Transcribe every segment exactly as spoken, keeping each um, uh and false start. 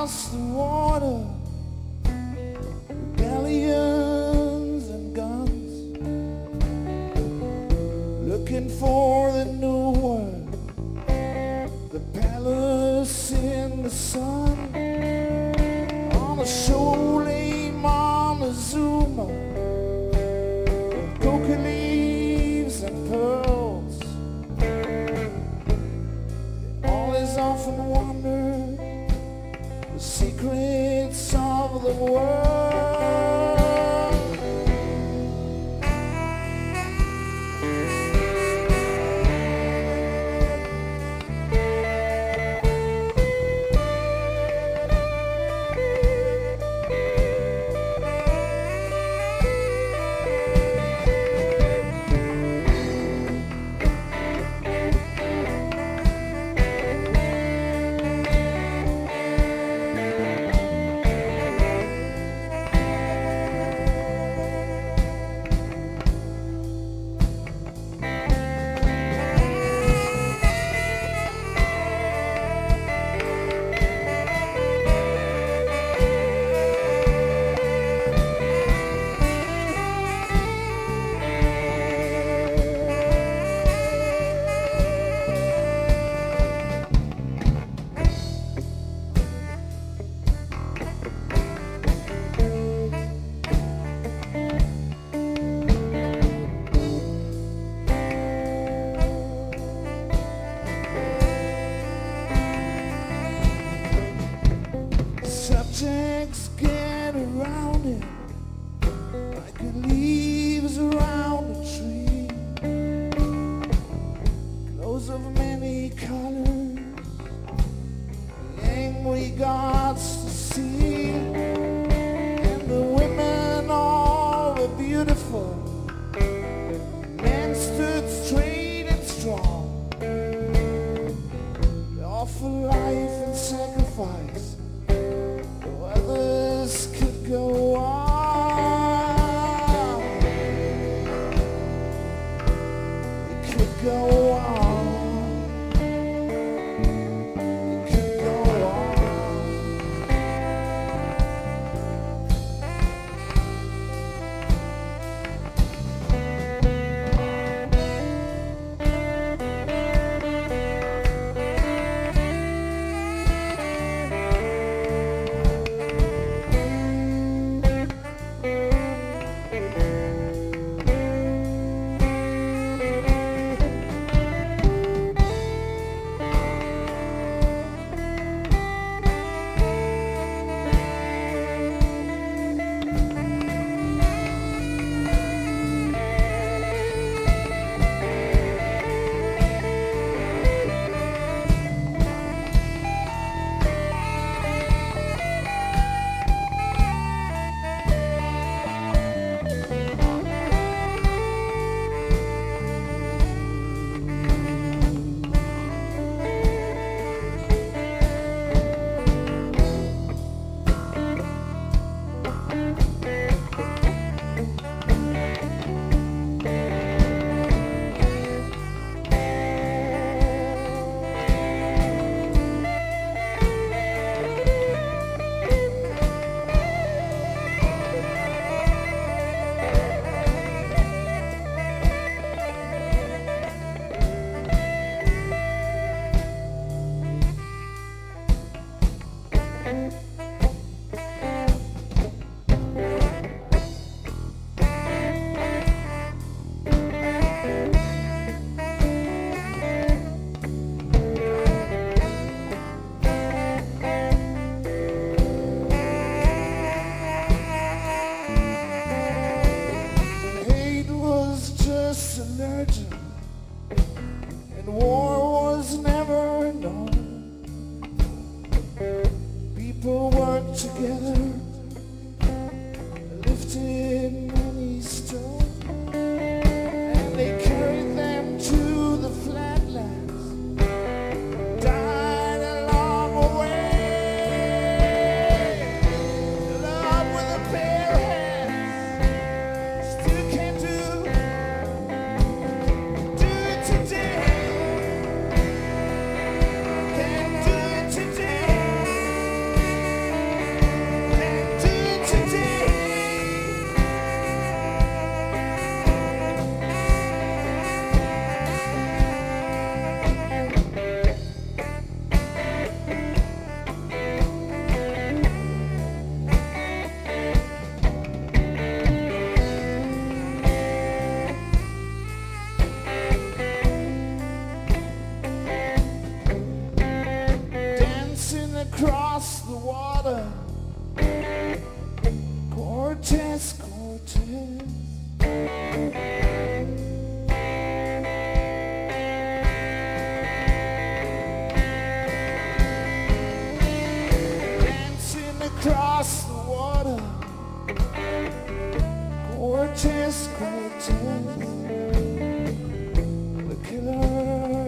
across the water, rebellions and guns, looking for the new world, the palace in the sun. On a Shoalhaven, Montezuma, coca leaves and pearls. They always often wonder the secrets of the world. Subjects get around it like the leaves around a tree. Clothes of many colors, the angry gods to see, and the women all were beautiful. Men stood straight and strong. They offer life and sacrifice. Others could go on. It could go on. It could go on. And war was never known. People worked together, lifted many stones, and they carried them to the flatlands, died along the way. Love with a bare hands still can't do today. water. Cortez, Cortez. Dancing across the water. Cortez, Cortez. The killer.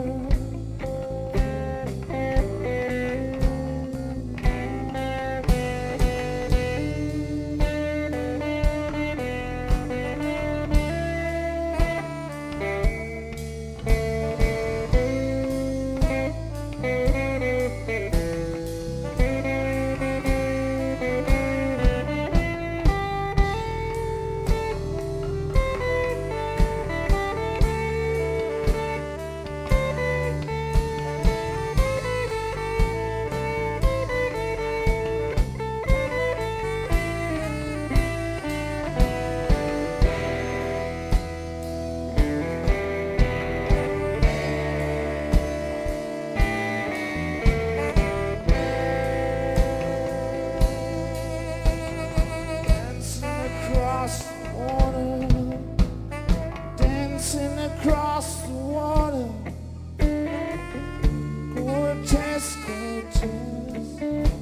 Across the water, Cortez, Cortez.